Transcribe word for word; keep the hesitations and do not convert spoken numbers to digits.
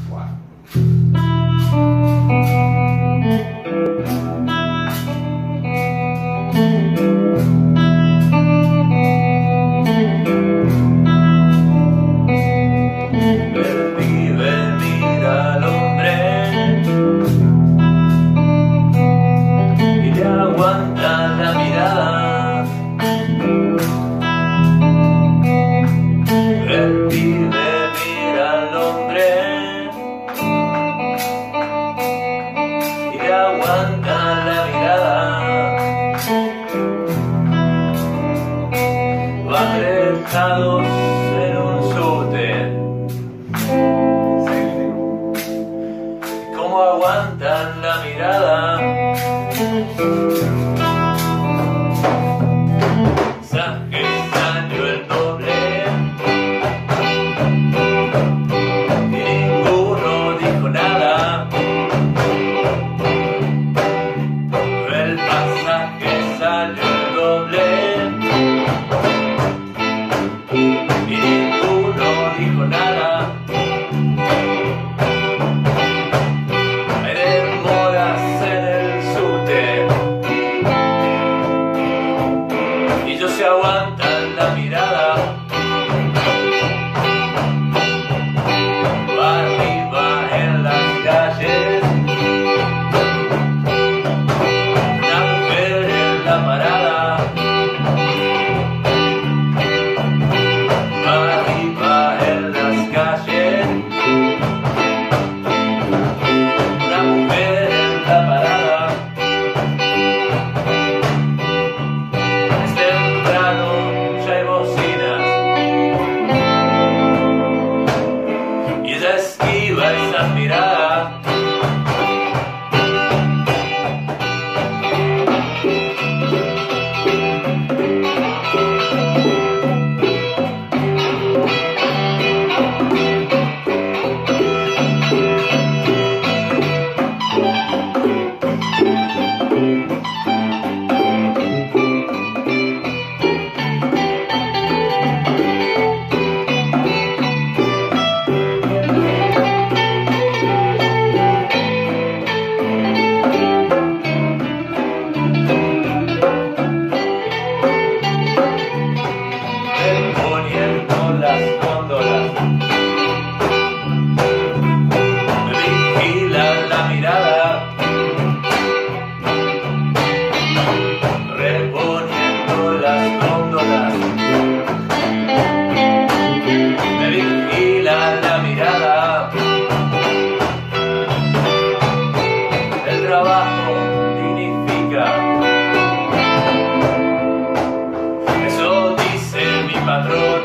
Aguanta la mirada, van dejados en un subte. ¿Cómo aguantan la mirada? Saque salió el doble y ninguno dijo nada. Salió el doble y ninguno dijo nada. Hay demoras en el subte y ellos se aguantan la mirada. Va arriba en las calles la parada, arriba en las calles, una mujer en la parada. Es temprano, ya hay bocinas y ella esquiva esas miradas. Las góndolas me vigilan la mirada, reponiendo las góndolas me vigilan la mirada. El trabajo dignifica, eso dice mi patrón.